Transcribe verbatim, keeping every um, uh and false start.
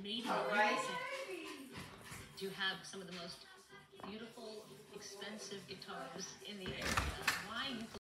Canadian All right. music. Do you have some of the most beautiful, expensive guitars in the area? Why you